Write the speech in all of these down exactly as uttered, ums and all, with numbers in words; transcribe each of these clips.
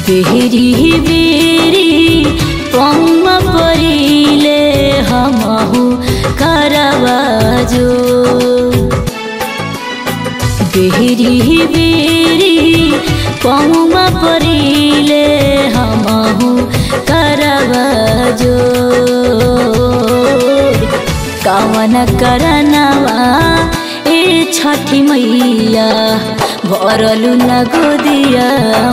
बेरी बेरी पौमा परिले हमहु करवाजो बेरी बेरी पौमा परिले हमहु करवाजो कावन करनवा ए छठी मैया भरलु न गोदिया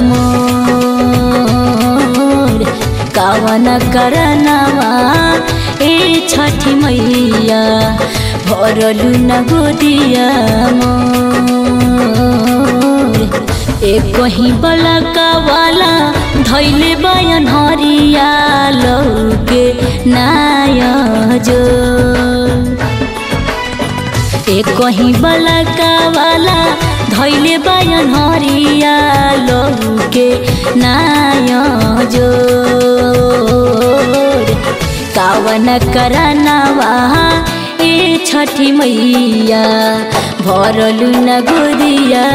मोर कावन करनवा ए छठी मैया भरलु न गोदिया मोर एक ही बलका वाला धैले बयन हरिया लौके नाया जो एक ही बलका वाला धैले बयन हरिया लौके नाया जो कावन करनवा ए छठी मैया भरलु न गोदिया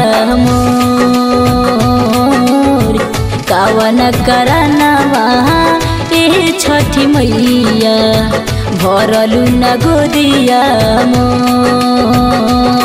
मोर कावन करनवा ए छठी मैया भरलु न गोदिया मोर।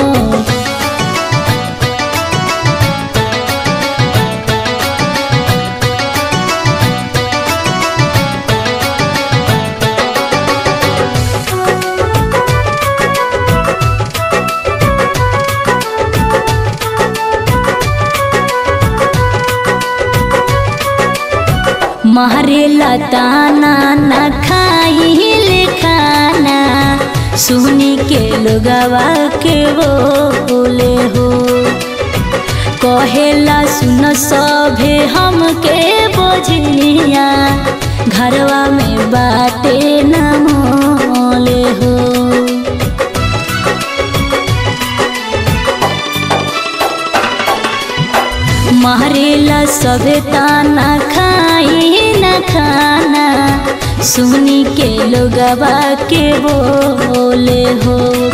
मारे लताना न खाइले खाना सुनी के लोगवा के वो बोले हो कहेला सुन सभे हमके बोझनिया घरवा में बाटे न मोले हो मारेला सभे ताना खाई न खाना सुनी के लोगवा के बोले हो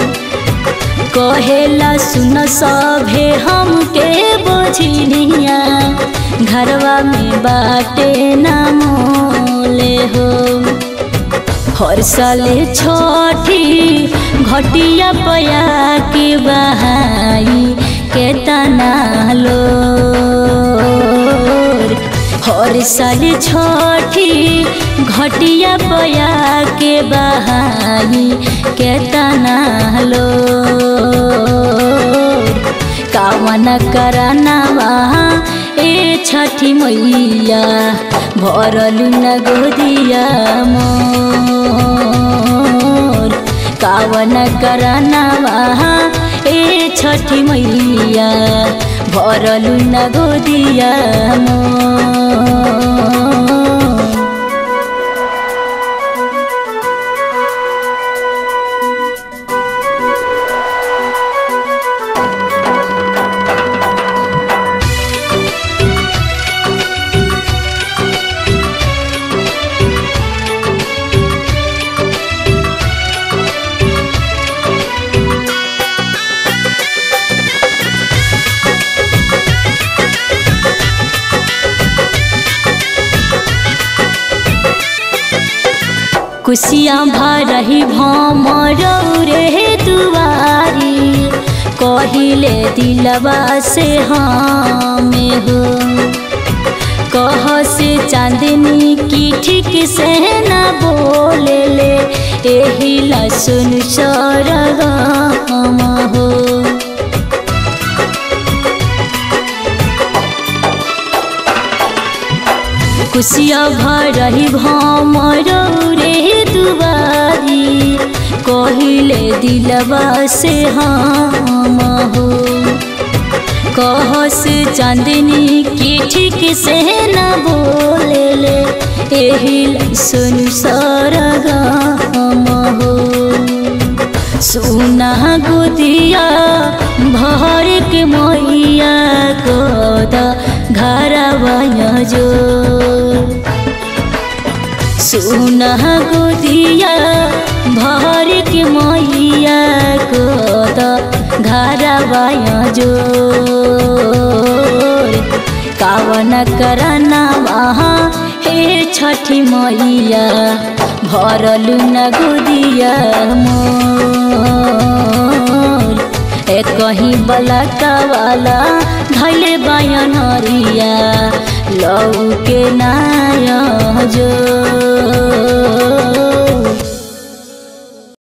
कहेला सुन सभे हमके बोझनिया घरवा में बाटे न मोले हो हर साले छठी घटिया पया के बहाई के तना लो हर साल छठी घटिया पया के बहाई के तना लो कावन करनवा ए छठी मैया भरलु न गोदिया मोर कावन करनवा ए छठी मैया भरलु न गोदिया मोर। कुसिया भरही भमरौ रे दुआरी कहिले दिलवा से हमें हो कह से चांदनी की ठीक से न बोले ले एही ला सुन सरगम हो कुसिया भरही भमरौ रे दुआरी कहिले दिलवा से हम हो कह से चांदनी की ठीक से न बोले ले एही सुन सरगम हो सुना गोदिया भर के मैया गोद घरवा जो सुना गोदिया भर के मैया गोद घरवा जो कावन करना वहाँ हे छठी मैया भरलू न गोदिया मोर ए कहीं बलका वाला धैले बयनरिया लौ के नाय जो